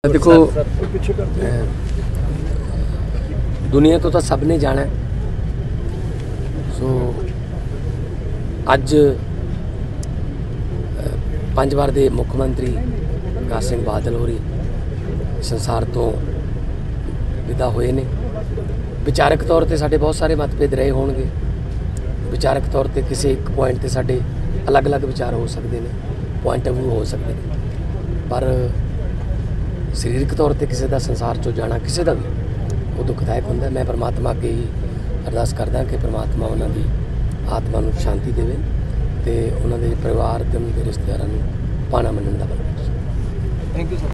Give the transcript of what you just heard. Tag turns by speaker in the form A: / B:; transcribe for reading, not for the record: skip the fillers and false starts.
A: देखो दुनिया तो सब ने जाना है। सो अज 5 वार के मुख्यमंत्री प्रकाश सिंह बादल होरी संसार तो विदा होए ने। विचारक तौर पर साढ़े बहुत सारे मतभेद रहे होंगे। विचारक तौर पर किसी एक पॉइंट पर साढ़े अलग अलग विचार हो सकते हैं, पॉइंट ऑफ व्यू हो सकते हैं, पर सरीरक तौर पर किसी का संसार चो जाना किसी का भी वो दुखदायक होंगे। मैं परमात्मा अगे ही अरदास करदा कि परमात्मा उन्होंने आत्मा को शांति देवे तो उन्होंने परिवार के रिश्तेदारों पाना मनण का बल। Thank you sir.